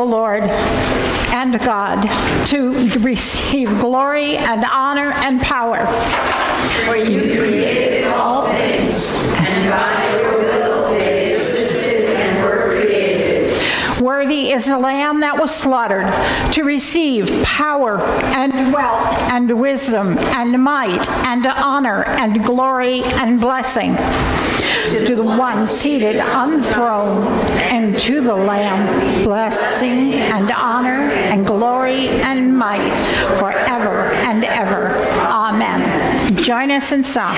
O Lord and God, to receive glory and honor and power. For you created all things, and by your will they existed and were created. Worthy is the Lamb that was slaughtered to receive power and wealth and wisdom and might and honor and glory and blessing. To the one seated on the throne and to the Lamb, blessing and honor and glory and might forever and ever. Amen. Join us in song.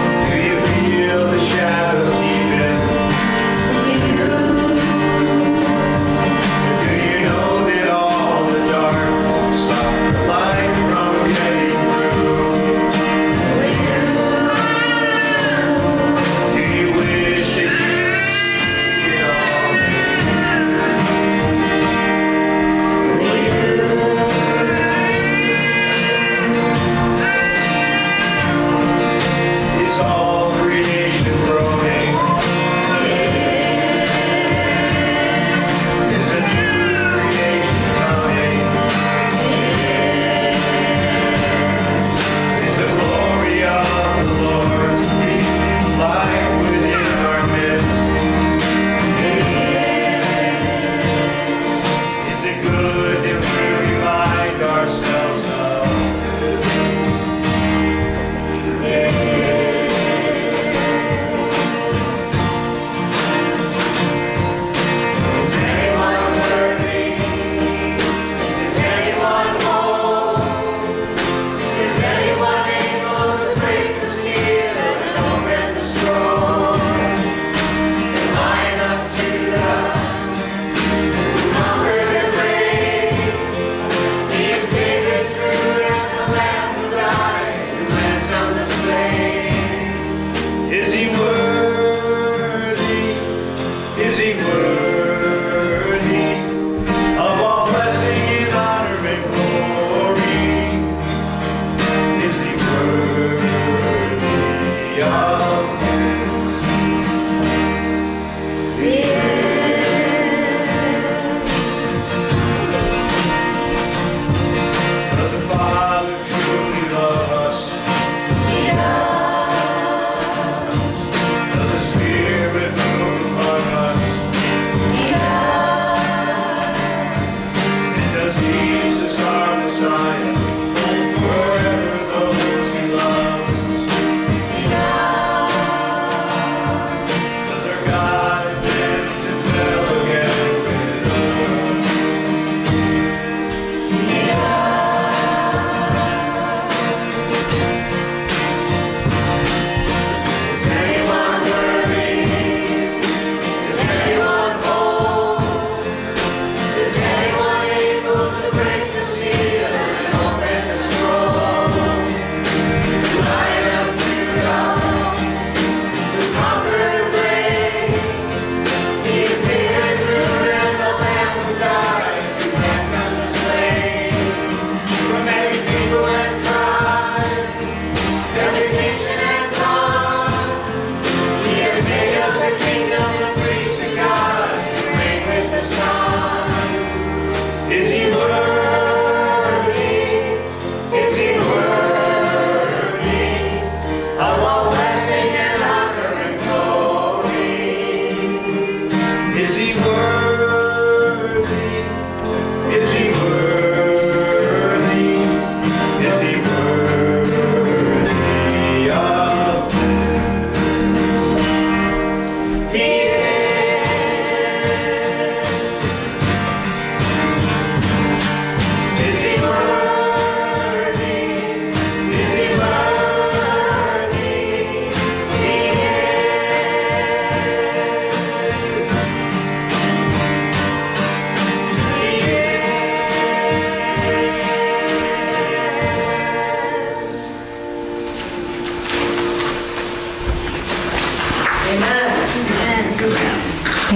You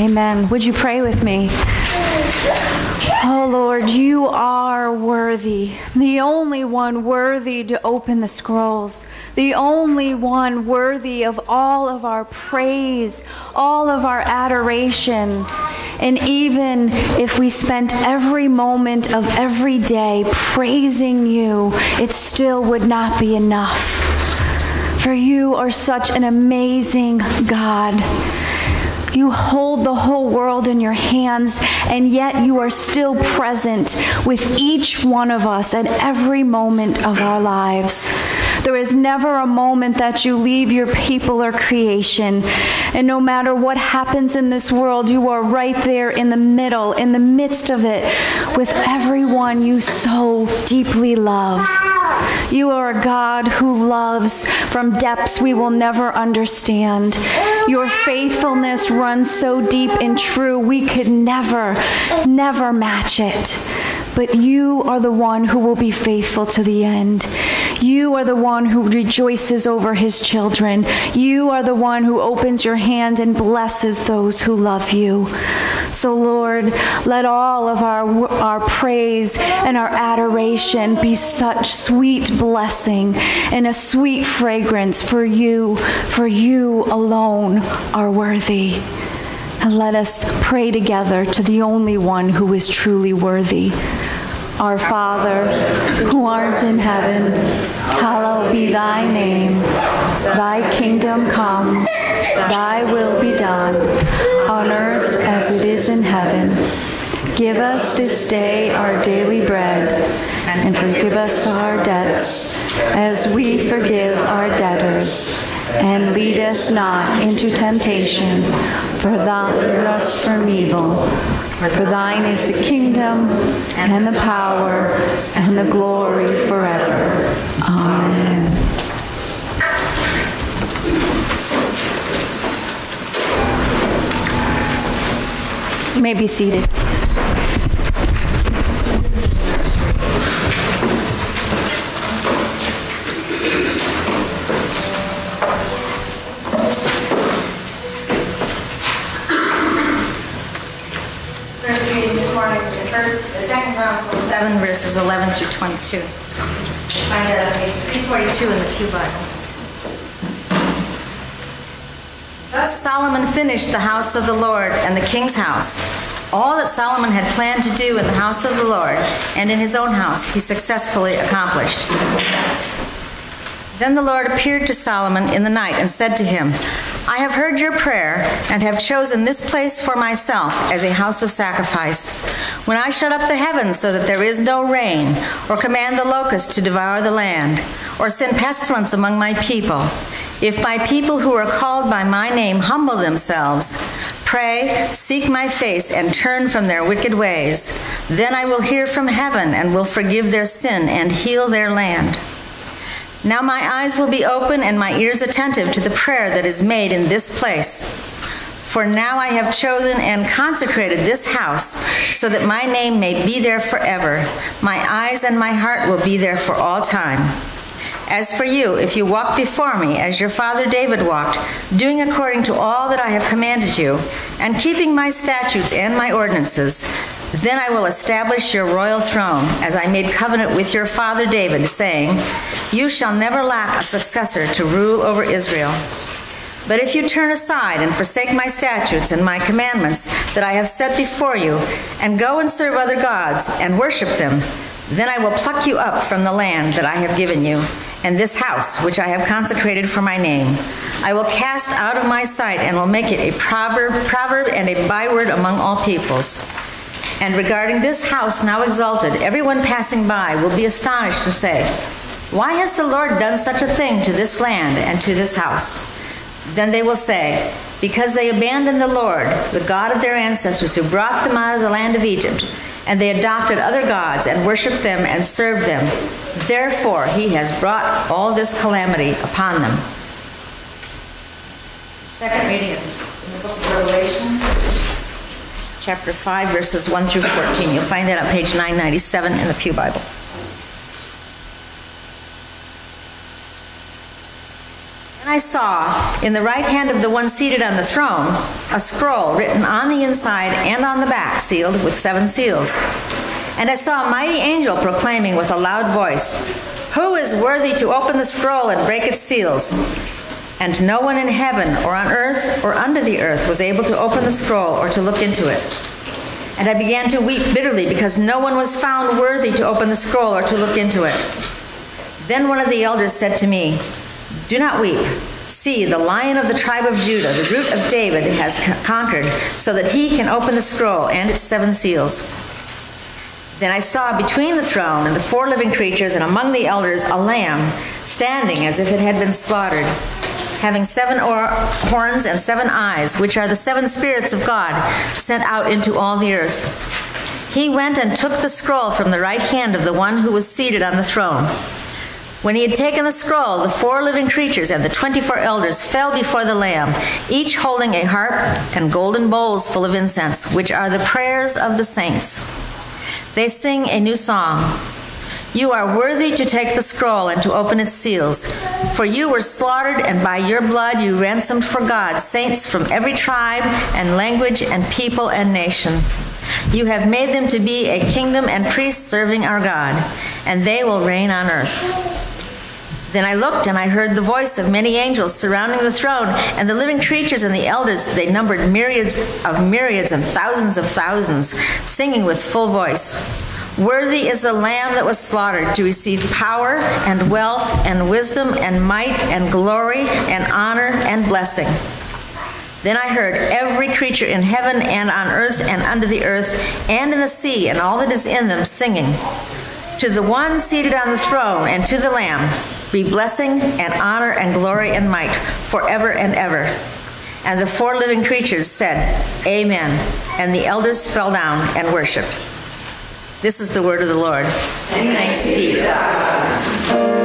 Amen. Would you pray with me? Oh Lord, you are worthy, the only one worthy to open the scrolls, the only one worthy of all of our praise, all of our adoration. And even if we spent every moment of every day praising you, it still would not be enough. For you are such an amazing God. You hold the whole world in your hands, and yet you are still present with each one of us at every moment of our lives. There is never a moment that you leave your people or creation. And no matter what happens in this world, you are right there in the middle, in the midst of it, with everyone you so deeply love. You are a God who loves from depths we will never understand. Your faithfulness runs so deep and true, we could never match it. But you are the one who will be faithful to the end. You are the one who rejoices over his children. You are the one who opens your hand and blesses those who love you. So Lord, let all of our praise and our adoration be such sweet blessing and a sweet fragrance for you alone are worthy. And let us pray together to the only one who is truly worthy. Our Father, who art in heaven, hallowed be thy name. Thy kingdom come, thy will be done, on earth as it is in heaven. Give us this day our daily bread, and forgive us our debts, as we forgive our debtors. And lead us not into temptation, for thou deliver us from evil. For thine is the kingdom, and the power, and the glory forever. Amen. You may be seated. The second Chronicle 7, verses 11 through 22. Find that on page 342 in the Pew Bible. Thus Solomon finished the house of the Lord and the king's house. All that Solomon had planned to do in the house of the Lord and in his own house, he successfully accomplished. Then the Lord appeared to Solomon in the night and said to him, I have heard your prayer and have chosen this place for myself as a house of sacrifice. When I shut up the heavens so that there is no rain, or command the locusts to devour the land, or send pestilence among my people, if my people who are called by my name humble themselves, pray, seek my face, and turn from their wicked ways, then I will hear from heaven and will forgive their sin and heal their land. Now my eyes will be open and my ears attentive to the prayer that is made in this place. For now I have chosen and consecrated this house so that my name may be there forever. My eyes and my heart will be there for all time. As for you, if you walk before me as your father David walked, doing according to all that I have commanded you, and keeping my statutes and my ordinances, then I will establish your royal throne, as I made covenant with your father David, saying, you shall never lack a successor to rule over Israel. But if you turn aside and forsake my statutes and my commandments that I have set before you, and go and serve other gods and worship them, then I will pluck you up from the land that I have given you, and this house which I have consecrated for my name. I will cast out of my sight and will make it a proverb and a byword among all peoples. And regarding this house now exalted, everyone passing by will be astonished and say, why has the Lord done such a thing to this land and to this house? Then they will say, because they abandoned the Lord, the God of their ancestors who brought them out of the land of Egypt, and they adopted other gods and worshiped them and served them. Therefore he has brought all this calamity upon them. The second reading is in the book of Revelation, chapter 5, verses 1 through 14. You'll find that on page 997 in the Pew Bible. And I saw in the right hand of the one seated on the throne a scroll written on the inside and on the back, sealed with 7 seals. And I saw a mighty angel proclaiming with a loud voice, "Who is worthy to open the scroll and break its seals?" And no one in heaven or on earth or under the earth was able to open the scroll or to look into it. And I began to weep bitterly because no one was found worthy to open the scroll or to look into it. Then one of the elders said to me, "Do not weep. See, the Lion of the tribe of Judah, the Root of David, has conquered, so that he can open the scroll and its 7 seals." Then I saw between the throne and the 4 living creatures and among the elders a lamb standing as if it had been slaughtered, having 7 horns and 7 eyes, which are the 7 spirits of God sent out into all the earth. He went and took the scroll from the right hand of the one who was seated on the throne. When he had taken the scroll, the 4 living creatures and the 24 elders fell before the Lamb, each holding a harp and golden bowls full of incense, which are the prayers of the saints. They sing a new song. "You are worthy to take the scroll and to open its seals, for you were slaughtered, and by your blood you ransomed for God saints from every tribe and language and people and nation. You have made them to be a kingdom and priests serving our God, and they will reign on earth." Then I looked, and I heard the voice of many angels surrounding the throne, and the living creatures and the elders. They numbered myriads and thousands of thousands, singing with full voice, "Worthy is the Lamb that was slaughtered to receive power and wealth and wisdom and might and glory and honor and blessing." Then I heard every creature in heaven and on earth and under the earth and in the sea and all that is in them singing, "To the one seated on the throne and to the Lamb be blessing and honor and glory and might forever and ever." And the 4 living creatures said, "Amen." And the elders fell down and worshipped. This is the word of the Lord. Thanks be to God.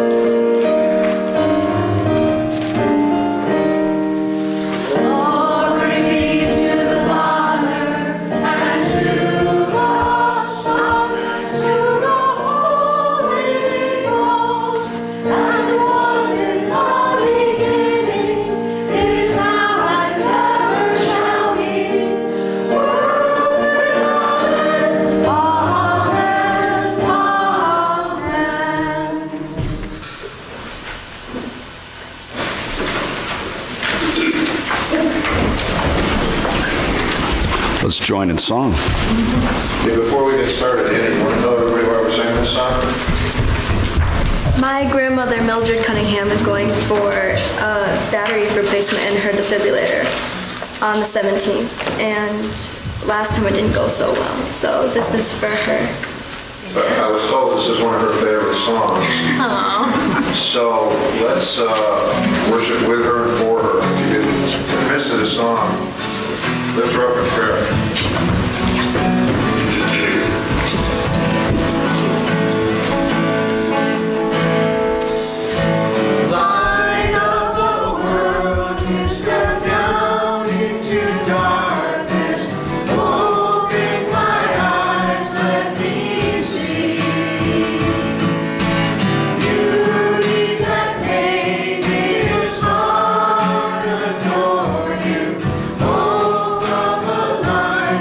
Let's join in song. Okay, before we get started, Andy, you want to tell everybody why we're singing this song? My grandmother, Mildred Cunningham, is going for a battery replacement in her defibrillator on the 17th. And last time it didn't go so well, so this is for her. I was told this is one of her favorite songs. Aww. So let's worship with her and for her. If you get in the midst of the song, lift her up in prayer. Light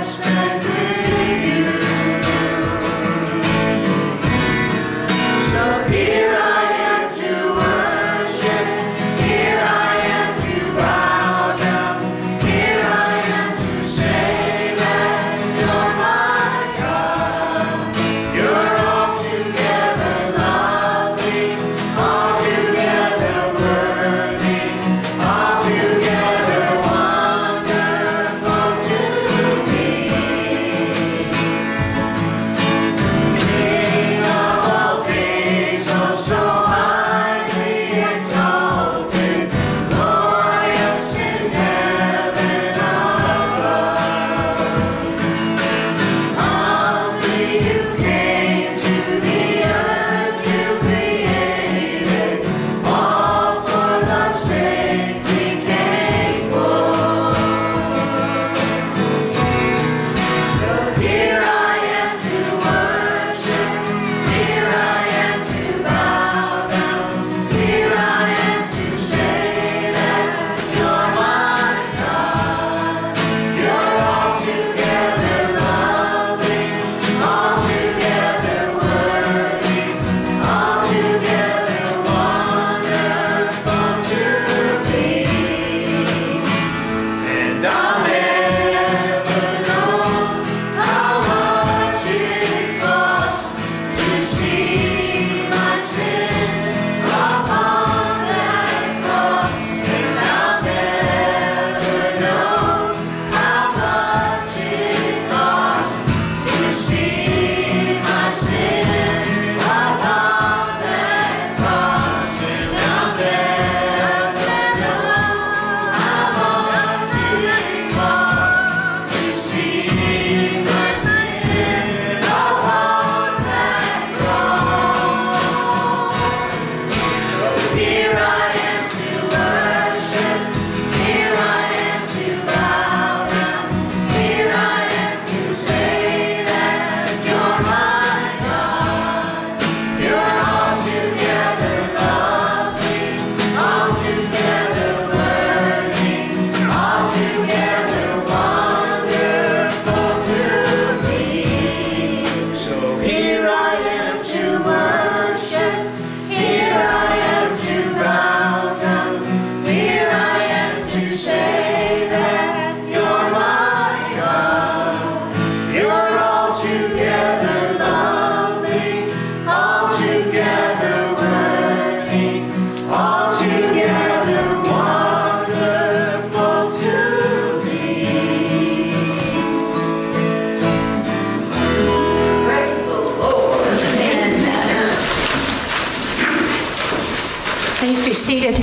Please be seated.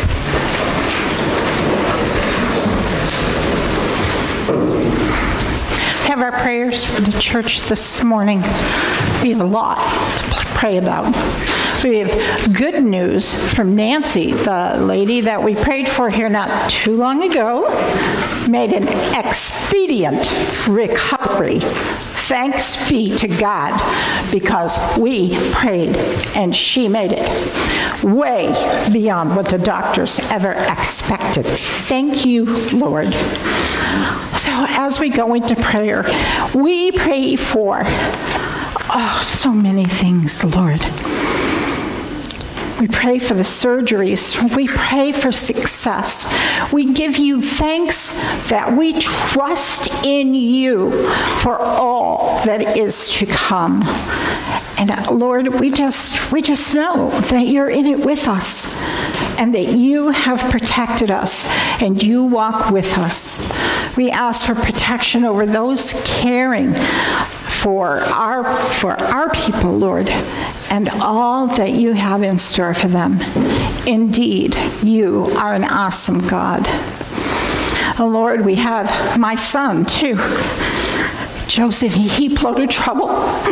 Have our prayers for the church this morning. We have a lot to pray about. We have good news from Nancy, the lady that we prayed for here not too long ago, made an expedient recovery. Thanks be to God, because we prayed and she made it way beyond what the doctors ever expected. Thank you, Lord. So as we go into prayer, we pray for, so many things, Lord. We pray for the surgeries. We pray for success. We give you thanks that we trust in you for all that is to come. And Lord, we just know that you're in it with us and that you have protected us and you walk with us. We ask for protection over those caring for our people, Lord, and all that you have in store for them. Indeed, you are an awesome God. Oh, Lord, we have my son, too. Joseph, he bloated trouble.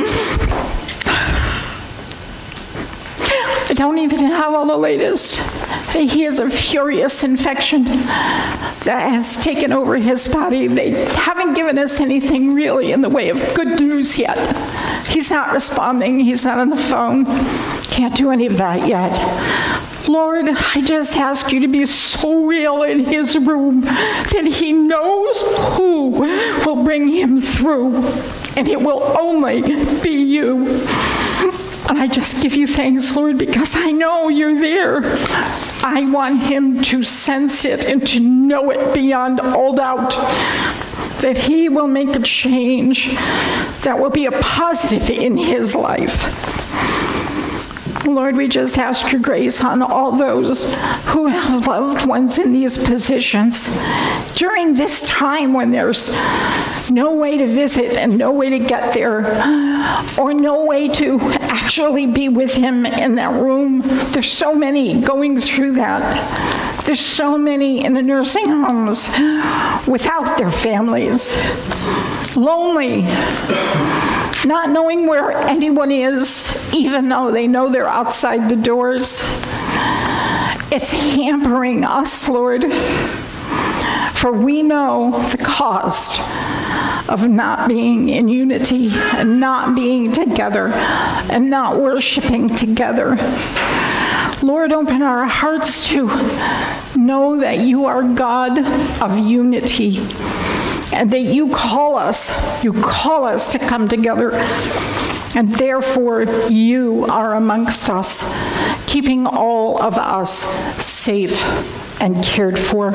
I don't even have all the latest. He has a furious infection that has taken over his body. They haven't given us anything really in the way of good news yet. He's not responding. He's not on the phone. Can't do any of that yet. Lord, I just ask you to be so real in his room that he knows who will bring him through, and it will only be you. And I just give you thanks, Lord, because I know you're there. I want him to sense it and to know it beyond all doubt, that he will make a change that will be a positive in his life. Lord, we just ask your grace on all those who have loved ones in these positions during this time when there's no way to visit and no way to get there, or no way to actually be with him in that room. There's so many going through that. There's so many in the nursing homes without their families, lonely, not knowing where anyone is, even though they know they're outside the doors. It's hampering us, Lord, for we know the cost of not being in unity and not being together and not worshiping together. Lord, open our hearts to know that you are God of unity, and that you call us to come together, and therefore you are amongst us, keeping all of us safe and cared for.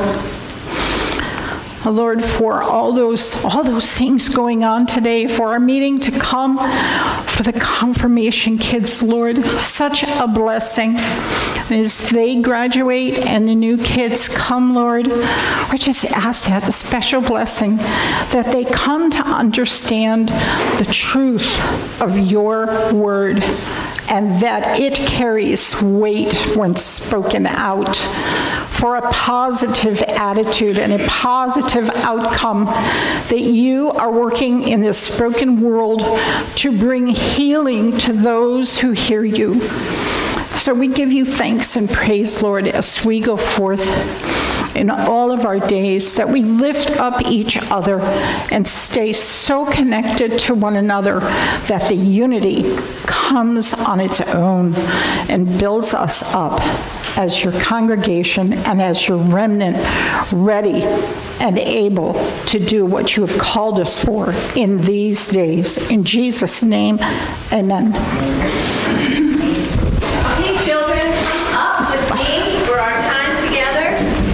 Lord, for all those things going on today, for our meeting to come, for the confirmation kids, Lord, such a blessing. As they graduate and the new kids come, Lord, we just ask that the special blessing that they come to understand the truth of your word, and that it carries weight when spoken out, for a positive attitude and a positive outcome, that you are working in this broken world to bring healing to those who hear you. So we give you thanks and praise, Lord, as we go forth in all of our days, that we lift up each other and stay so connected to one another that the unity comes on its own and builds us up as your congregation and as your remnant, ready and able to do what you have called us for in these days. In Jesus' name, amen. Okay, children, come up with me for our time together.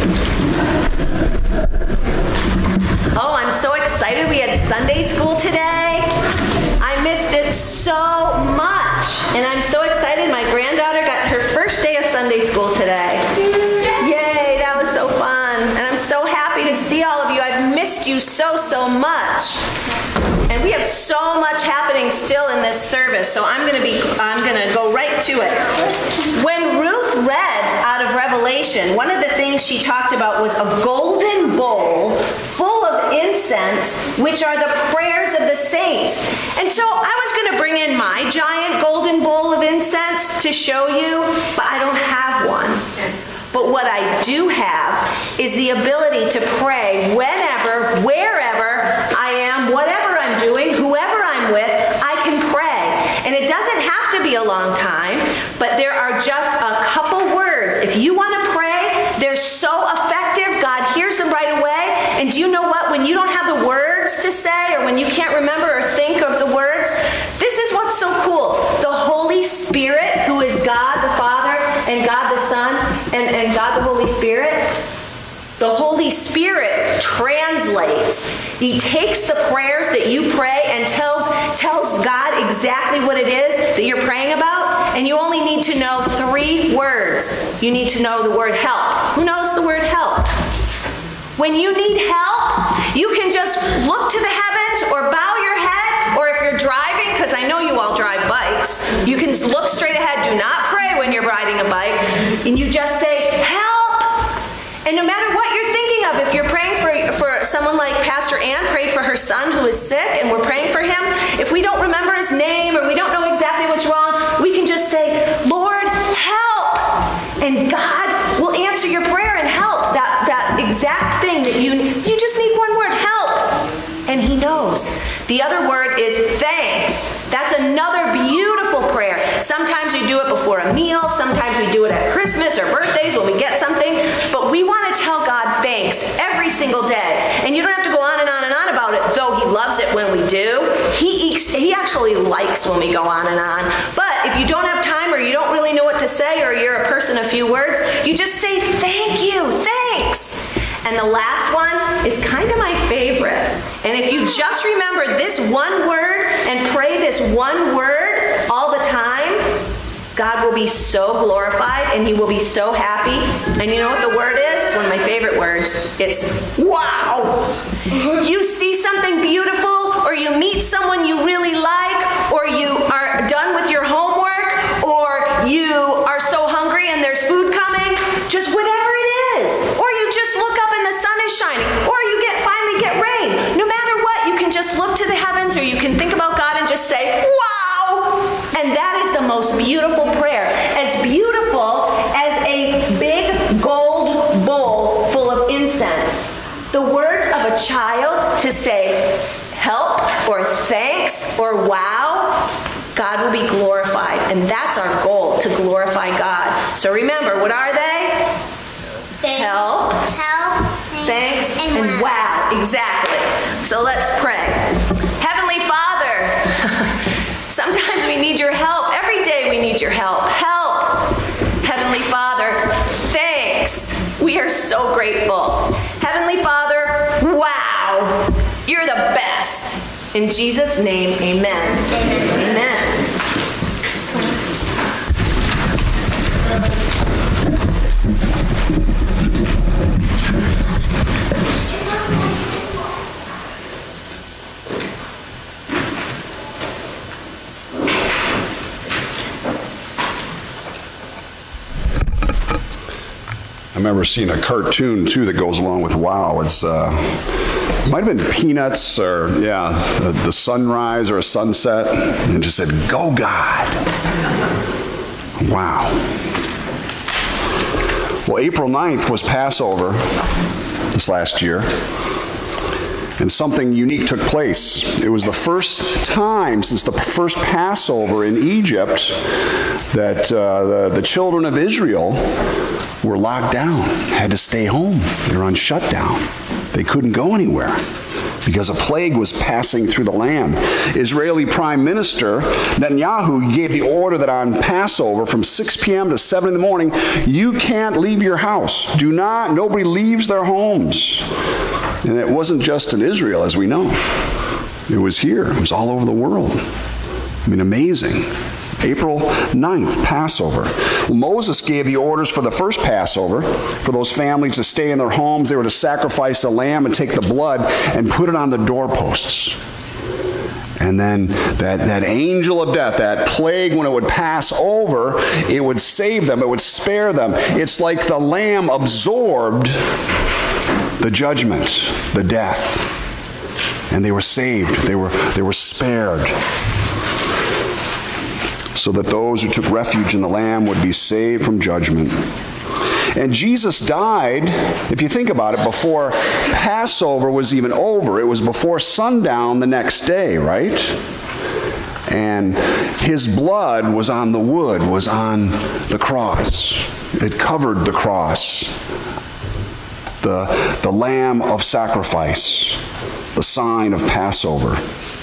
Oh, I'm so excited. We had Sunday school today. I missed it so much. And I'm so excited. My granddaughter got her first day of Sunday school today. Yay, that was so fun. And I'm so happy to see all of you. I've missed you so much. And we have so much happening still in this service, so I'm gonna go right to it. When Ruth read out of revelation, one of the things she talked about was a golden bowl full of incense, which are the prayers of the saints. And so I was going to bring in my giant golden bowl of incense to show you, but I don't have one. But what I do have is the ability to pray whenever, wherever I am, whatever I'm doing, whoever I'm with, I can pray. And it doesn't have to be a long time, but there are just a couple words. If you want to pray, they're so effective. God hears them right away. And do you know what? When you don't have the words to say, or when you can't remember or think of the words, this is what's so cool. The Holy Spirit, who is God the Father and God the Son and God the Holy Spirit, the Holy Spirit translates. He takes the prayers that you pray and tells God exactly what it is that you're praying about, and you only need to know 3 words. You need to know the word help. Who knows the word help? When you need help, you can just look to the heavens or bow your head, or if you're driving, because I know you all drive bikes, you can look straight ahead. Do not pray when you're riding a bike, and you just say, help. And no matter what you're thinking of, if you're praying for someone like Pastor Ann prayed for her son who is sick, and we're praying for him, if we don't remember his name or we don't know exactly what's wrong, we can just say, Lord, help. And God will answer your prayer and help. That exact thing that you just need one word, help. And he knows. The other word is thanks. That's another beautiful prayer. Sometimes we do it before a meal. Sometimes we do it at Christmas or birthdays when we get something. But we want to tell God thanks every single day. And you don't have to go on and on and on about it, though he loves it when we do. He actually likes when we go on and on. But if you don't have time, or you don't really know what to say, or you're a person of few words, you just say thank you, thanks. And the last one is kind of my favorite. And if you just remember this one word and pray this one word all the time, God will be so glorified and he will be so happy. And you know what the word is? It's one of my favorite words. It's wow. You see something beautiful, or you meet someone you really like, or you are done with your homework, or you are so hungry and there's food coming, just whatever it is. Or you just look up and the sun is shining, or you finally get rain. No matter what, you can just look to the heavens, or you can think about God and just say, wow! And that is the most beautiful prayer. As beautiful as a big gold bowl full of incense. The words of a child to say help or thanks or wow, God will be glorified. And that's our goal, to glorify God. So remember, what are they? Help, thanks, and wow. Exactly. So let's pray. Heavenly Father, sometimes we need your help. Every day we need your help. Help. Heavenly Father, thanks. We are so grateful. Heavenly Father, wow. You're the best. In Jesus' name, amen. Amen. I remember seeing a cartoon too that goes along with wow. It's might have been Peanuts, or the sunrise or a sunset, and it just said, "Go God." Wow. Well, April 9th was Passover this last year, and something unique took place. It was the first time since the first Passover in Egypt that the children of Israel were locked down, had to stay home. They were on shutdown. They couldn't go anywhere because a plague was passing through the land. Israeli Prime Minister Netanyahu gave the order that on Passover from 6 p.m. to 7 in the morning, you can't leave your house. Nobody leaves their homes. And it wasn't just in Israel, as we know. It was here. It was all over the world. I mean, amazing. April 9th, Passover. Well, Moses gave the orders for the first Passover for those families to stay in their homes. They were to sacrifice a lamb and take the blood and put it on the doorposts. And then that angel of death, that plague, when it would pass over, it would save them, it would spare them. It's like the Lamb absorbed the judgment, the death. And they were saved, they were spared. So that those who took refuge in the Lamb would be saved from judgment. And Jesus died, if you think about it, before Passover was even over. It was before sundown the next day, right? And his blood was on the wood, was on the cross. It covered the cross. The Lamb of sacrifice, the sign of Passover.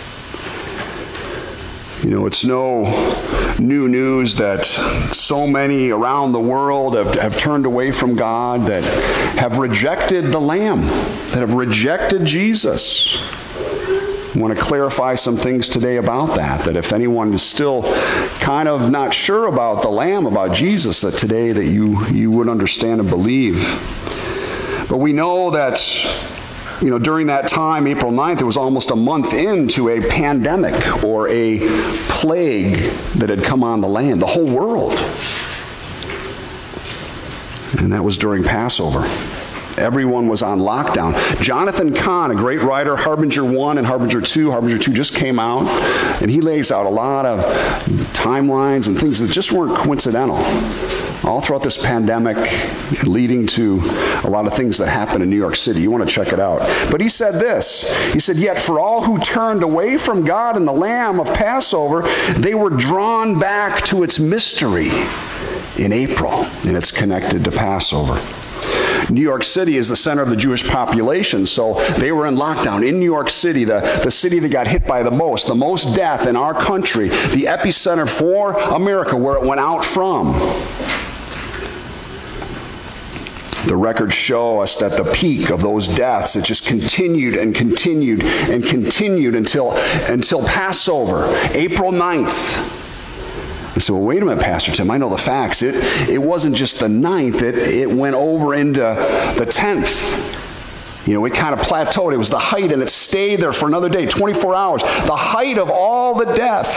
You know, it's no new news that so many around the world have turned away from God, that have rejected the Lamb, that have rejected Jesus. I want to clarify some things today about that if anyone is still kind of not sure about the Lamb, about Jesus, that today that you would understand and believe. But we know that, you know, during that time, April 9th, it was almost a month into a pandemic or a plague that had come on the land, the whole world. And that was during Passover. Everyone was on lockdown. Jonathan Cahn, a great writer, Harbinger 1 and Harbinger 2. Harbinger 2 just came out, and he lays out a lot of timelines and things that just weren't coincidental. All throughout this pandemic, leading to a lot of things that happened in New York City. You want to check it out. But he said this. He said, "Yet for all who turned away from God and the Lamb of Passover, they were drawn back to its mystery in April." And it's connected to Passover. New York City is the center of the Jewish population, so they were in lockdown. In New York City, the city that got hit by the most death in our country, the epicenter for America, where it went out from. The records show us that the peak of those deaths, it just continued and continued and continued until Passover, April 9th. I said, well, wait a minute, Pastor Tim, I know the facts. It wasn't just the 9th, it went over into the 10th. You know, it kind of plateaued. It was the height, and it stayed there for another day, 24 hours. The height of all the death.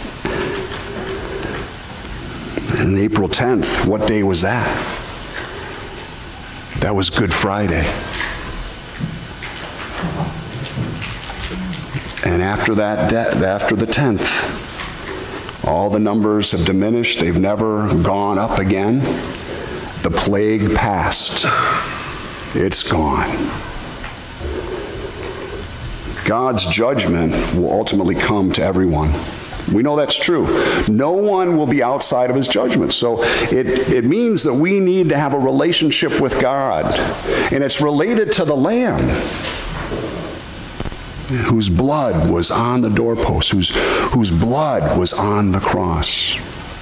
And April 10th, what day was that? That was Good Friday. And after that, after the 10th, all the numbers have diminished. They've never gone up again. The plague passed. It's gone. God's judgment will ultimately come to everyone. We know that's true. No one will be outside of his judgment. So it means that we need to have a relationship with God. And it's related to the Lamb, whose blood was on the doorpost, whose blood was on the cross.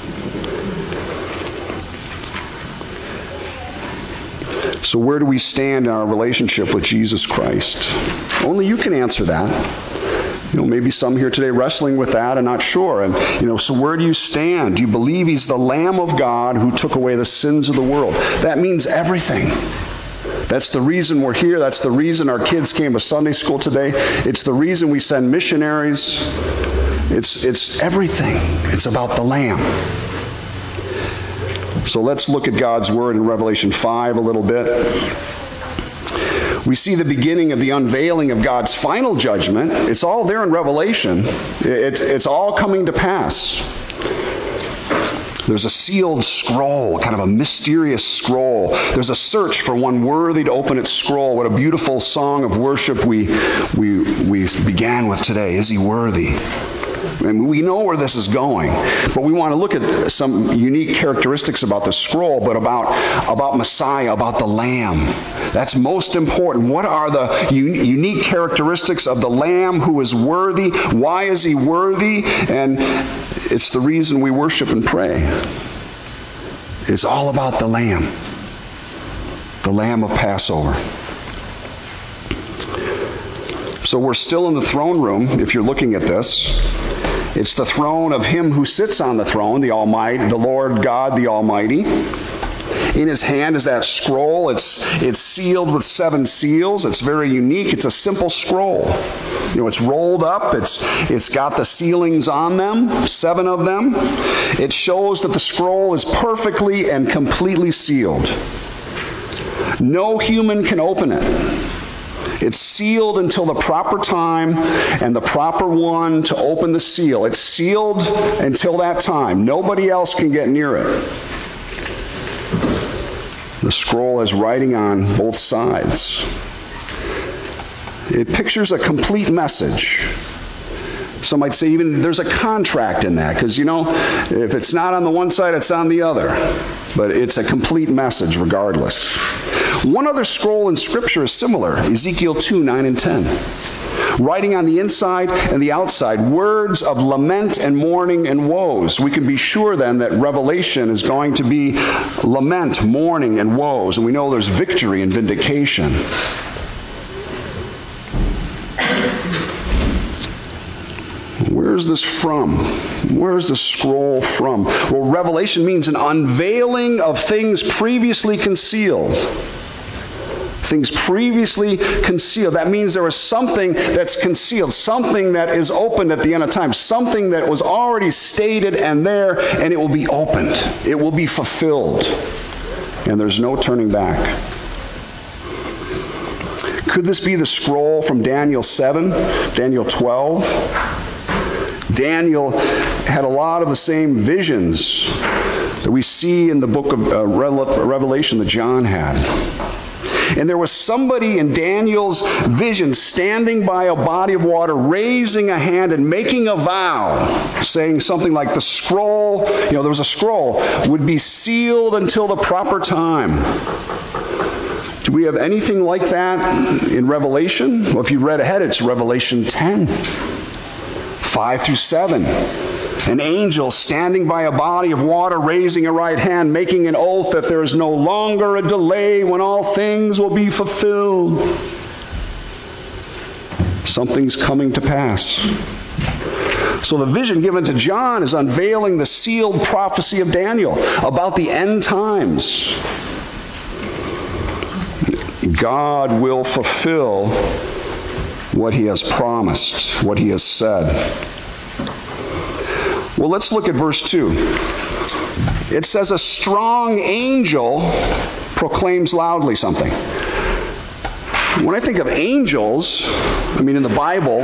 So where do we stand in our relationship with Jesus Christ? Only you can answer that. You know, maybe some here today wrestling with that and not sure. And, you know, so where do you stand? Do you believe he's the Lamb of God who took away the sins of the world? That means everything. That's the reason we're here. That's the reason our kids came to Sunday school today. It's the reason we send missionaries. It's everything. It's about the Lamb. So let's look at God's Word in Revelation 5 a little bit. We see the beginning of the unveiling of God's final judgment. It's all there in Revelation. It's all coming to pass. There's a sealed scroll, kind of a mysterious scroll. There's a search for one worthy to open its scroll. What a beautiful song of worship we began with today. Is he worthy? And we know where this is going, but we want to look at some unique characteristics about the scroll, but about Messiah, about the Lamb. That's most important. What are the unique characteristics of the Lamb who is worthy? Why is he worthy? And it's the reason we worship and pray. It's all about the Lamb of Passover. So we're still in the throne room, if you're looking at this. It's the throne of him who sits on the throne, the Almighty, the Lord God, the Almighty. In his hand is that scroll. It's sealed with 7 seals. It's very unique. It's a simple scroll. It's rolled up. It's got the sealings on them, 7 of them. It shows that the scroll is perfectly and completely sealed. No human can open it. It's sealed until the proper time and the proper one to open the seal. It's sealed until that time. Nobody else can get near it. The scroll has writing on both sides. It pictures a complete message. Some might say even there's a contract in that, because, if it's not on the one side, it's on the other. But it's a complete message regardless. One other scroll in Scripture is similar, Ezekiel 2, 9 and 10. Writing on the inside and the outside, words of lament and mourning and woes. We can be sure then that Revelation is going to be lament, mourning, and woes. And we know there's victory and vindication. Where's this from? Where's the scroll from? Well, Revelation means an unveiling of things previously concealed. Things previously concealed. That means there is something that's concealed, something that is opened at the end of time, something that was already stated and there, and it will be opened. It will be fulfilled. And there's no turning back. Could this be the scroll from Daniel 7, Daniel 12? Daniel had a lot of the same visions that we see in the book of Revelation that John had. And there was somebody in Daniel's vision standing by a body of water, raising a hand and making a vow, saying something like the scroll, there was a scroll, would be sealed until the proper time. Do we have anything like that in Revelation? Well, if you read ahead, it's Revelation 10. 5 through 7. An angel standing by a body of water, raising a right hand, making an oath that there is no longer a delay when all things will be fulfilled. Something's coming to pass. So the vision given to John is unveiling the sealed prophecy of Daniel about the end times. God will fulfill what he has promised, what he has said. Well, let's look at verse 2. It says, a strong angel proclaims loudly something. When I think of angels, in the Bible,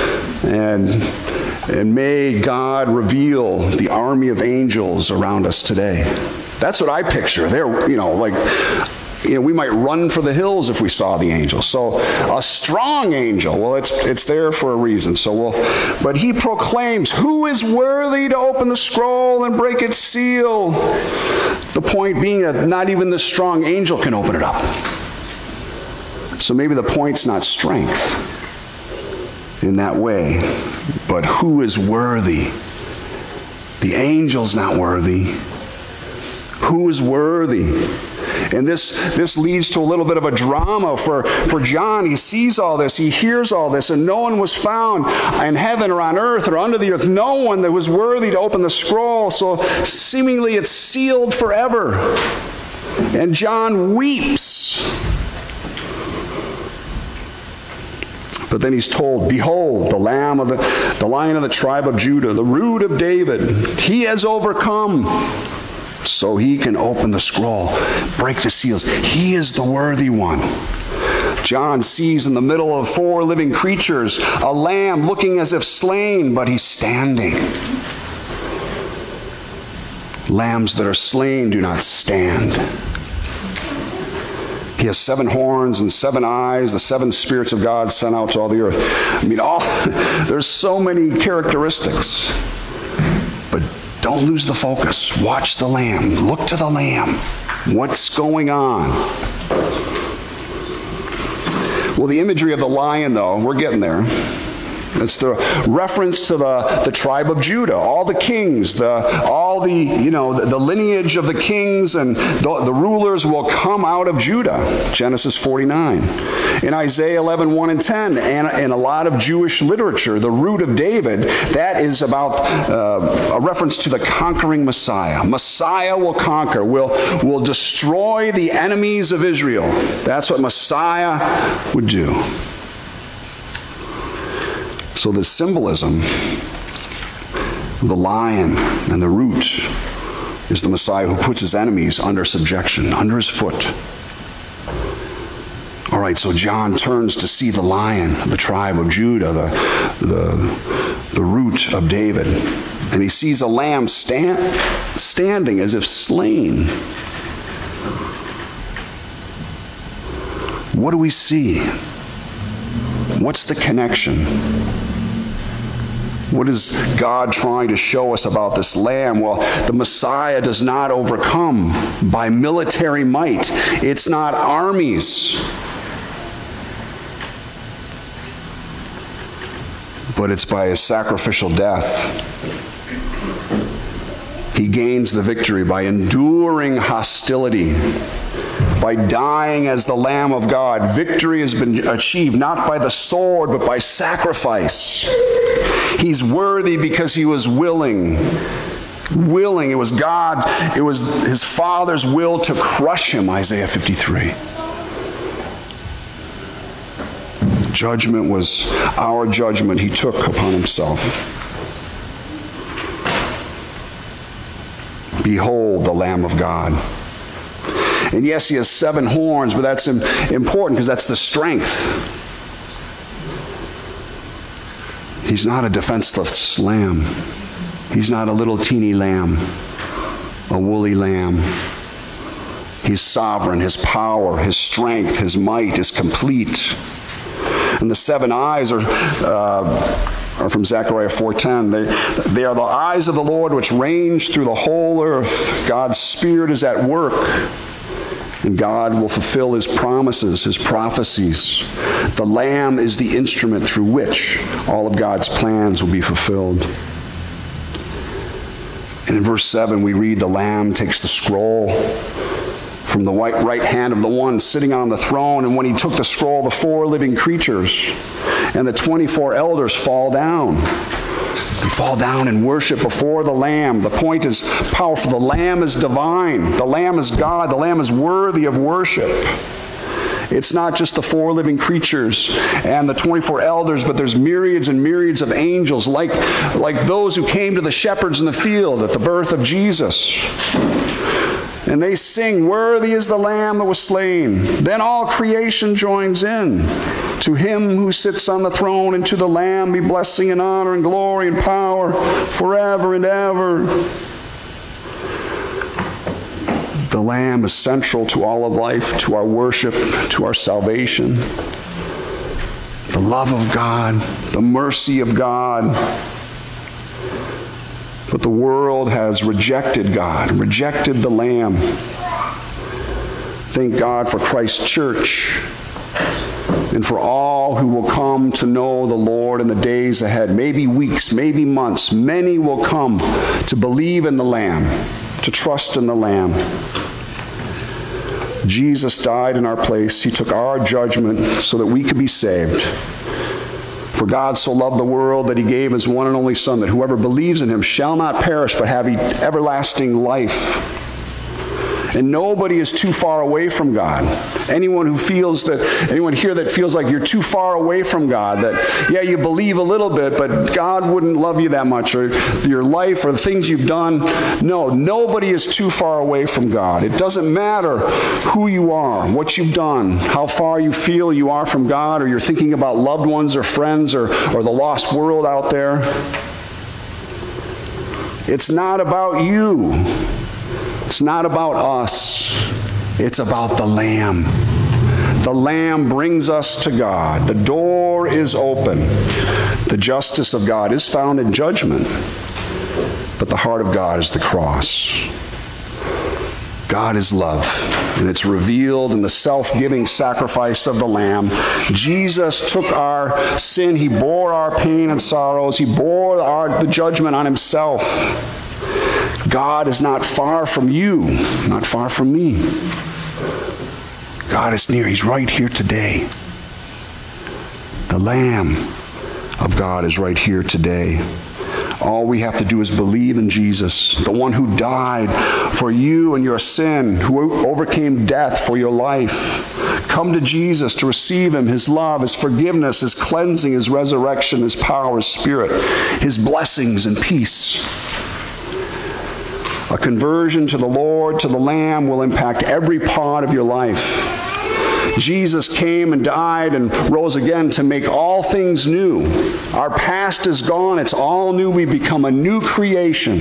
and may God reveal the army of angels around us today. That's what I picture. They're, we might run for the hills if we saw the angel. So a strong angel, well, it's there for a reason. But he proclaims, who is worthy to open the scroll and break its seal? The point being that not even the strong angel can open it up. So maybe the point's not strength in that way, but who is worthy? The angel's not worthy. Who is worthy? And this leads to a little bit of a drama for John. He sees all this, he hears all this, and no one was found in heaven or on earth or under the earth, no one that was worthy to open the scroll, so seemingly it's sealed forever. And John weeps. But then he's told, behold, the Lion of the tribe of Judah, the Root of David, he has overcome, so he can open the scroll, break the seals. He is the worthy one. John sees in the middle of 4 living creatures a lamb looking as if slain, but he's standing. Lambs that are slain do not stand. He has 7 horns and 7 eyes, the 7 spirits of God sent out to all the earth. There's so many characteristics. But don't lose the focus. Watch the Lamb. Look to the Lamb. What's going on? Well, the imagery of the lion, though, we're getting there. It's the reference to the tribe of Judah, all the kings, the lineage of the kings and the rulers will come out of Judah, Genesis 49. In Isaiah 11, 1 and 10, and a lot of Jewish literature, the root of David, that is about a reference to the conquering Messiah. Messiah will conquer, will destroy the enemies of Israel. That's what Messiah would do. So the symbolism, the lion and the root, is the Messiah who puts his enemies under subjection, under his foot. All right, so John turns to see the lion, the tribe of Judah, the root of David. And he sees a lamb standing as if slain. What do we see? What's the connection? What is God trying to show us about this lamb? Well, the Messiah does not overcome by military might. It's not armies. But it's by his sacrificial death. He gains the victory by enduring hostility, by dying as the Lamb of God. Victory has been achieved not by the sword, but by sacrifice. He's worthy because he was willing. It was God, it was his Father's will to crush him, Isaiah 53. Judgment was our judgment he took upon himself. Behold the Lamb of God. And yes, he has 7 horns, but that's important because that's the strength. He's not a defenseless lamb. He's not a little teeny lamb, a woolly lamb. He's sovereign. His power, his strength, his might is complete. And the 7 eyes are from Zechariah 4:10. They are the eyes of the Lord which range through the whole earth. God's Spirit is at work, and God will fulfill his promises, his prophecies. The Lamb is the instrument through which all of God's plans will be fulfilled. And in verse 7, we read, the Lamb takes the scroll from the right hand of the one sitting on the throne. And when he took the scroll, the 4 living creatures and the 24 elders fall down. They fall down and worship before the Lamb. The point is powerful. The Lamb is divine. The Lamb is God. The Lamb is worthy of worship. It's not just the 4 living creatures and the 24 elders, but there's myriads and myriads of angels like those who came to the shepherds in the field at the birth of Jesus. And they sing, worthy is the Lamb that was slain. Then all creation joins in. To him who sits on the throne and to the Lamb be blessing and honor and glory and power forever and ever. The Lamb is central to all of life, to our worship, to our salvation. The love of God, the mercy of God. But the world has rejected God, rejected the Lamb. Thank God for Christ's church and for all who will come to know the Lord in the days ahead. Maybe weeks, maybe months. Many will come to believe in the Lamb, to trust in the Lamb. Jesus died in our place. He took our judgment so that we could be saved. For God so loved the world that he gave his one and only Son, that whoever believes in him shall not perish but have everlasting life. And nobody is too far away from God. Anyone here that feels like you're too far away from God, that, yeah, you believe a little bit, but God wouldn't love you that much, or your life or the things you've done. No, nobody is too far away from God. It doesn't matter who you are, what you've done, how far you feel you are from God, or you're thinking about loved ones or friends or the lost world out there. It's not about you. It's not about us. It's about the Lamb. The Lamb brings us to God. The door is open. The justice of God is found in judgment, but the heart of God is the cross. God is love, and it's revealed in the self-giving sacrifice of the Lamb. Jesus took our sin. He bore our pain and sorrows. He bore the judgment on himself. God is not far from you, not far from me. God is near. He's right here today. The Lamb of God is right here today. All we have to do is believe in Jesus, the one who died for you and your sin, who overcame death for your life. Come to Jesus to receive him, his love, his forgiveness, his cleansing, his resurrection, his power, his spirit, his blessings and peace. A conversion to the Lord, to the Lamb, will impact every part of your life. Jesus came and died and rose again to make all things new. Our past is gone. It's all new. We become a new creation.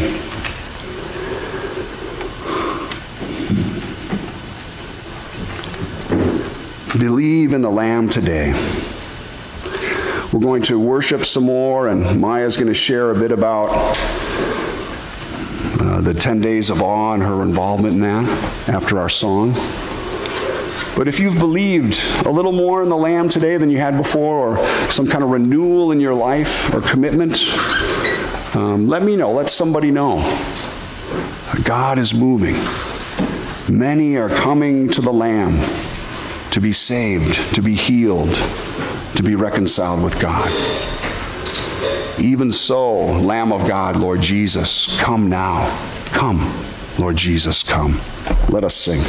Believe in the Lamb today. We're going to worship some more, and Maya's going to share a bit about the 10 days of awe and her involvement in that after our song. But if you've believed a little more in the Lamb today than you had before, or some kind of renewal in your life or commitment, let me know. Let somebody know. God is moving. Many are coming to the Lamb to be saved, to be healed, to be reconciled with God. Even so, Lamb of God, Lord Jesus, come now. Come, Lord Jesus, come. Let us sing.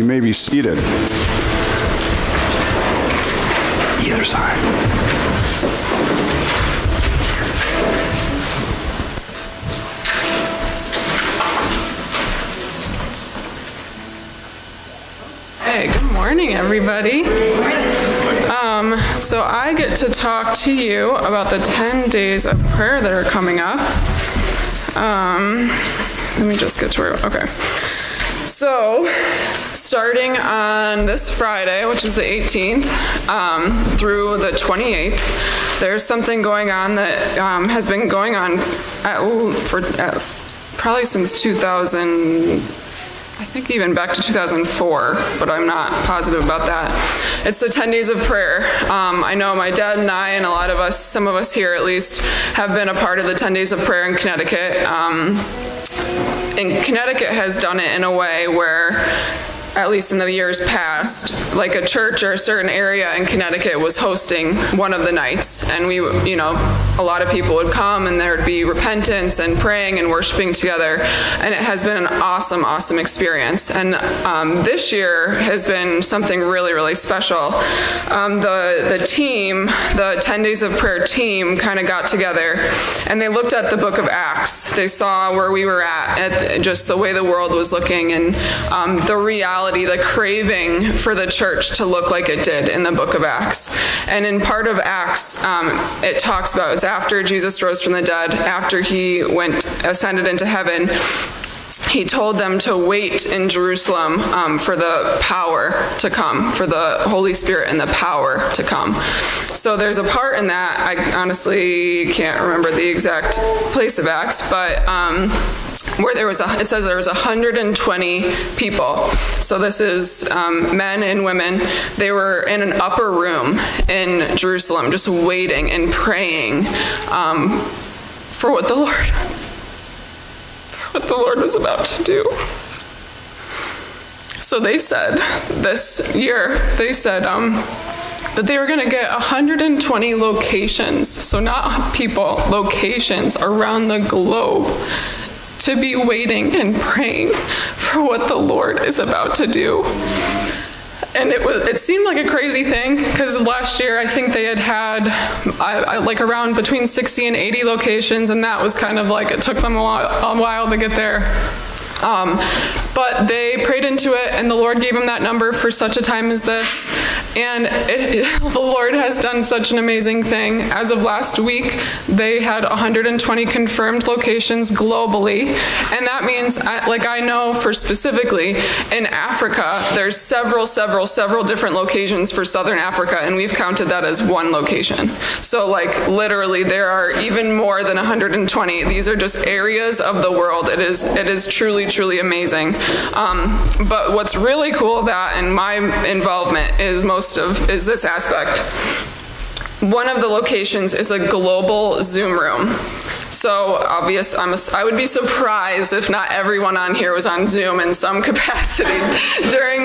may be seated. Either side. Hey, good morning, everybody. So I get to talk to you about the 10 days of prayer that are coming up. Let me just get to where, okay. So, starting on this Friday, which is the 18th, through the 28th, there's something going on that has been going on probably since 2000, I think even back to 2004, but I'm not positive about that. It's the 10 days of prayer. I know my dad and I, and a lot of us, some of us here at least, have been a part of the 10 days of prayer in Connecticut. And Connecticut has done it in a way where, at least in the years past, like a church or a certain area in Connecticut was hosting one of the nights. And we, a lot of people would come and there would be repentance and praying and worshiping together. And it has been an awesome, awesome experience. And this year has been something really, really special. The team, the 10 Days of Prayer team kind of got together and they looked at the book of Acts. They saw where we were at just the way the world was looking and the reality, the craving for the church to look like it did in the book of Acts. And in part of Acts, it talks about, it's after Jesus rose from the dead, after he ascended into heaven, he told them to wait in Jerusalem for the power to come, for the Holy Spirit and the power to come. So there's a part in that, I honestly can't remember the exact place of Acts, but where it says there was 120 people. So this is men and women. They were in an upper room in Jerusalem, just waiting and praying for what the Lord was about to do. So they said this year, that they were going to get 120 locations, so not people, locations around the globe, to be waiting and praying for what the Lord is about to do. And it seemed like a crazy thing, because last year I think they had like around between 60 and 80 locations, and that was kind of like, it took them a while to get there. But they prayed into it, and the Lord gave them that number for such a time as this. And the Lord has done such an amazing thing. As of last week, they had 120 confirmed locations globally. And that means, I know for specifically, in Africa, there's several different locations for Southern Africa, and we've counted that as one location. So literally, there are even more than 120. These are just areas of the world. It is truly, truly amazing. But what's really cool that, and my involvement is this aspect. One of the locations is a global Zoom room. So obvious, I would be surprised if not everyone on here was on Zoom in some capacity during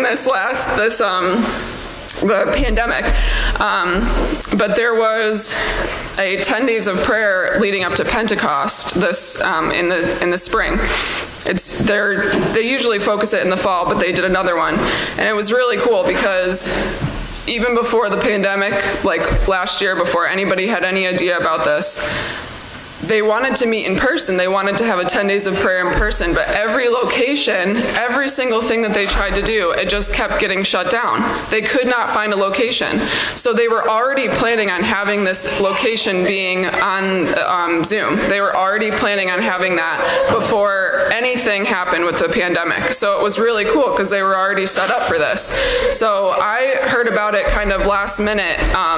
the pandemic. But there was a 10 days of prayer leading up to Pentecost in the spring. They usually focus it in the fall, but they did another one. And it was really cool because even before the pandemic, like last year, before anybody had any idea about this, they wanted to meet in person. They wanted to have a 10 days of prayer in person, but every location, every single thing that they tried to do, it just kept getting shut down. They could not find a location. So they were already planning on having this location being on Zoom. They were already planning on having that before anything happened with the pandemic. So it was really cool because they were already set up for this. So I heard about it kind of last minute,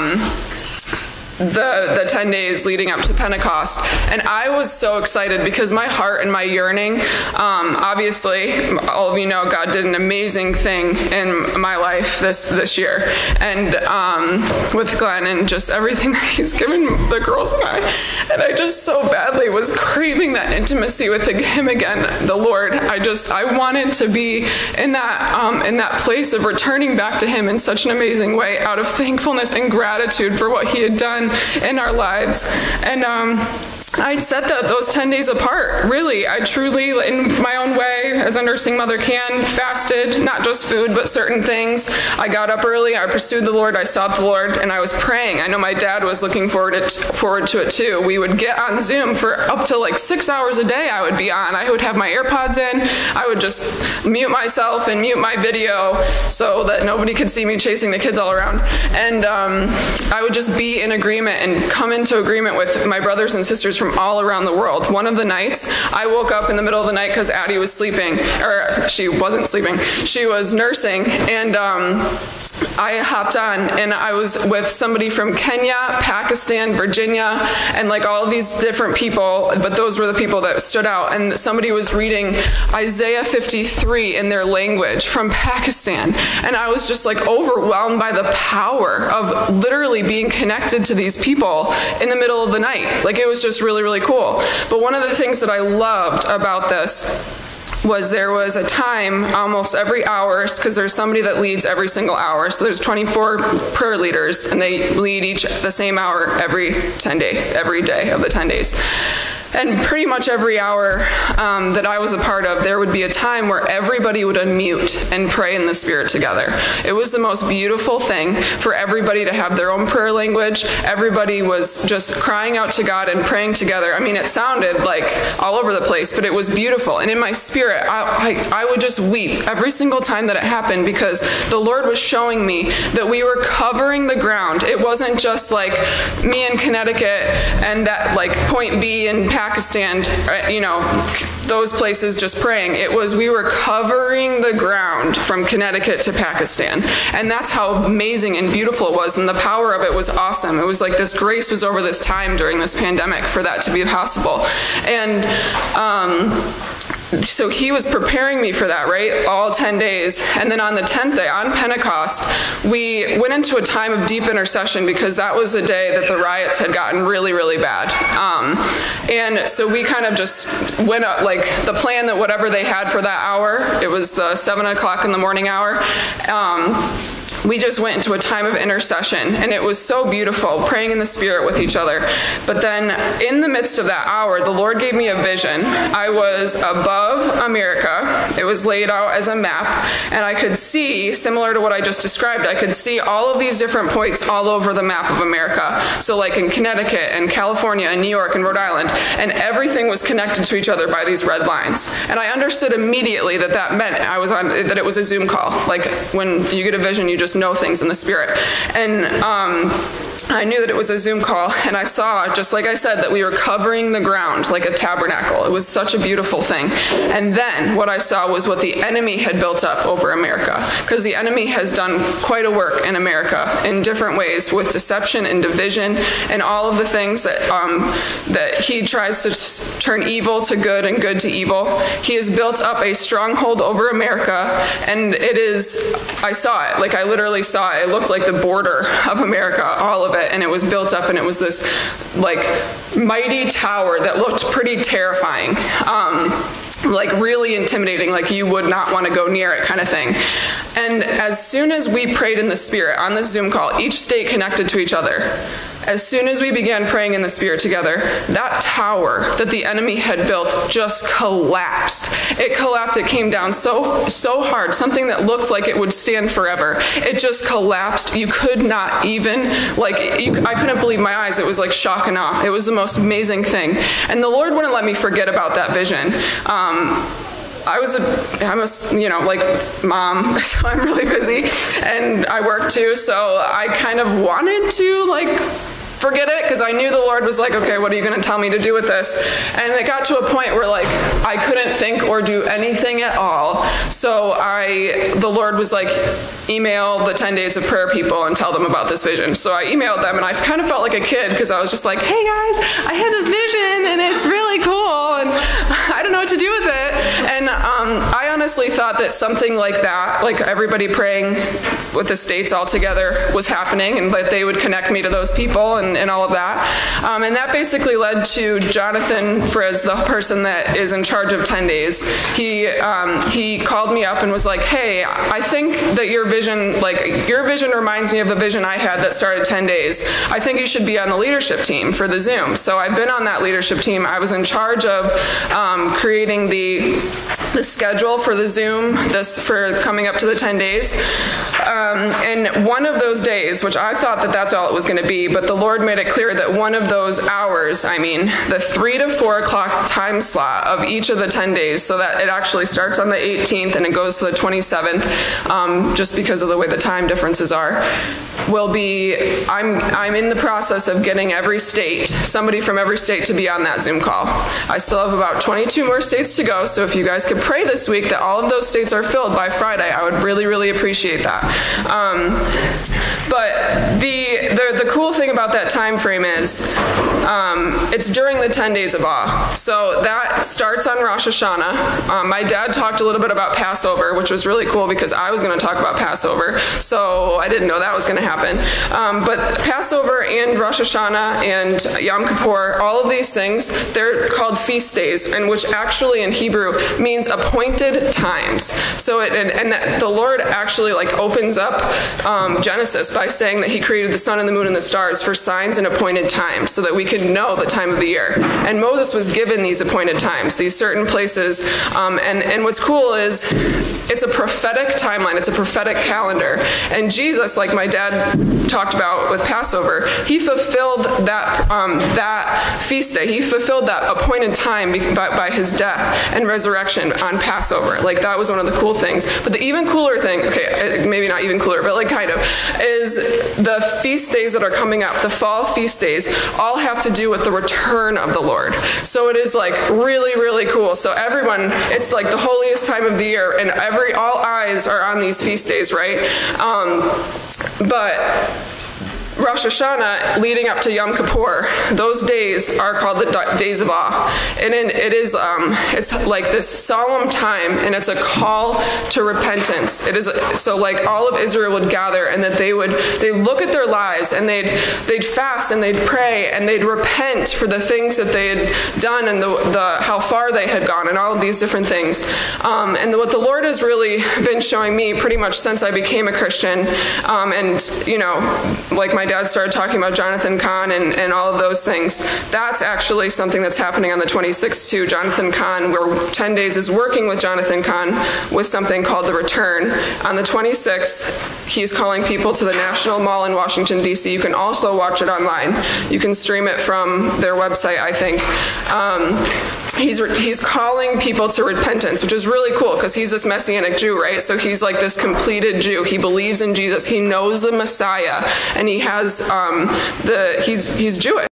the 10 days leading up to Pentecost, and I was so excited because my heart and my yearning, obviously all of you know God did an amazing thing in my life this year, and with Glenn and just everything that he's given the girls and I just so badly was craving that intimacy with him again, the Lord. I wanted to be in that place of returning back to him in such an amazing way, out of thankfulness and gratitude for what he had done in our lives. And I set those 10 days apart. Really, I truly, in my own way, as a nursing mother can, fasted, not just food, but certain things. I got up early, I pursued the Lord, I sought the Lord, and I was praying. I know my dad was looking forward to it too. We would get on Zoom for up to like 6 hours a day I would be on. I would have my AirPods in, I would just mute myself and mute my video so that nobody could see me chasing the kids all around. And I would just be in agreement and come into agreement with my brothers and sisters from all around the world. One of the nights, I woke up in the middle of the night because Addie was sleeping, or she wasn't sleeping, she was nursing, and I hopped on and I was with somebody from Kenya, Pakistan, Virginia, and like all of these different people, but those were the people that stood out. And somebody was reading Isaiah 53 in their language from Pakistan. And I was just like overwhelmed by the power of literally being connected to these people in the middle of the night. Like it was just really, really cool. But one of the things that I loved about this was there was a time almost every hour, because there's somebody that leads every single hour. So there's 24 prayer leaders, and they lead each the same hour every day of the 10 days. And pretty much every hour that I was a part of, there would be a time where everybody would unmute and pray in the Spirit together. It was the most beautiful thing for everybody to have their own prayer language. Everybody was just crying out to God and praying together. I mean, it sounded like all over the place, but it was beautiful. And in my spirit, I would just weep every single time that it happened, because the Lord was showing me that we were covering the ground. It wasn't just like me in Connecticut and that like point B in Pakistan, you know, those places just praying. It was, we were covering the ground from Connecticut to Pakistan. And that's how amazing and beautiful it was. And the power of it was awesome. It was like this grace was over this time during this pandemic for that to be possible. And so he was preparing me for that, right? All 10 days. And then on the 10th day, on Pentecost, we went into a time of deep intercession, because that was a day that the riots had gotten really, really bad. And so we kind of just went up, like the plan that whatever they had for that hour, it was the 7 o'clock in the morning hour. We just went into a time of intercession, and it was so beautiful, praying in the Spirit with each other. But then in the midst of that hour, the Lord gave me a vision. I was above America. It was laid out as a map, and I could see, similar to what I just described, I could see all of these different points all over the map of America. So like in Connecticut and California and New York and Rhode Island, and everything was connected to each other by these red lines. And I understood immediately that that meant that it was a Zoom call. Like when you get a vision, you just know things in the Spirit. And I knew that it was a Zoom call, and I saw, just like I said, that we were covering the ground like a tabernacle. It was such a beautiful thing. And then what I saw was what the enemy had built up over America, because the enemy has done quite a work in America in different ways with deception and division and all of the things that that he tries to turn evil to good and good to evil. He has built up a stronghold over America, and it is, I saw it, like I literally saw it. It looked like the border of America, all of it, and it was built up, and it was this like mighty tower that looked pretty terrifying, like really intimidating, like you would not want to go near it kind of thing. And as soon as we prayed in the Spirit on this Zoom call, each state connected to each other, as soon as we began praying in the Spirit together, that tower that the enemy had built just collapsed. It collapsed. It came down so hard, something that looked like it would stand forever. It just collapsed. You could not even, I couldn't believe my eyes. It was like shock and awe. It was the most amazing thing. And the Lord wouldn't let me forget about that vision. I'm a, you know, like mom, so I'm really busy, and I work too, so I kind of wanted to like forget it, because I knew the Lord was like, okay, what are you going to tell me to do with this? And it got to a point where like I couldn't think or do anything at all. So the Lord was like, email the 10 days of prayer people and tell them about this vision. So I emailed them, and I kind of felt like a kid, because I was just like, hey guys, I had this vision and it's really cool, and I don't know what to do with it. And I honestly thought that something like that, like everybody praying with the states all together, was happening, and that they would connect me to those people and all of that. And that basically led to Jonathan Frizz, the person that is in charge of 10 days. He called me up and was like, hey, I think that your vision reminds me of the vision I had that started 10 days. I think you should be on the leadership team for the Zoom. So I've been on that leadership team. I was in charge of creating the schedule for the Zoom, for coming up to the 10 days. And one of those days, which I thought that that's all it was going to be, but the Lord made it clear that one of those hours, the 3 to 4 o'clock time slot of each of the 10 days, so that it actually starts on the 18th and it goes to the 27th, just because of the way the time differences are, will be, I'm in the process of getting somebody from every state to be on that Zoom call. I still have about 22 more states to go, so if you guys could pray this week that all of those states are filled by Friday, I would really, really appreciate that. But the cool thing about that time frame is it's during the 10 days of awe. So that starts on Rosh Hashanah. My dad talked a little bit about Passover, which was really cool because I was going to talk about Passover, so I didn't know that was going to happen. But Passover and Rosh Hashanah and Yom Kippur, all of these things, they're called feast days, and which actually in Hebrew means appointed times. So the Lord actually opens up Genesis by saying that he created the sun and the moon and the stars for signs and appointed times so that we could know the time of the year. And Moses was given these appointed times, these certain places. And what's cool is it's a prophetic timeline. It's a prophetic calendar. And Jesus, like my dad talked about with Passover, he fulfilled that feast day. He fulfilled that appointed time by his death and resurrection on Passover. That was one of the cool things. But the even cooler thing, okay, maybe not even cooler, but kind of, is the feast days that are coming up, the fall feast days, all have to do with the return of the Lord. So it is really, really cool. So everyone, it's the holiest time of the year, and all eyes are on these feast days, right? But Rosh Hashanah leading up to Yom Kippur, those days are called the days of awe. And it's this solemn time, and it's a call to repentance. It is so all of Israel would gather, and that they'd look at their lives, and they'd fast, and they'd pray, and they'd repent for the things that they had done, and how far they had gone, and all of these different things. And what the Lord has really been showing me pretty much since I became a Christian, and my dad started talking about Jonathan Cahn and all of those things. That's actually something that's happening on the 26th too. Jonathan Cahn, where 10 days is working with Jonathan Cahn with something called The Return. On the 26th, he's calling people to the National Mall in Washington, D.C. You can also watch it online. You can stream it from their website, I think. He's calling people to repentance, which is really cool because he's this Messianic Jew, right? So he's this completed Jew. He believes in Jesus. He knows the Messiah, and he has he's Jewish.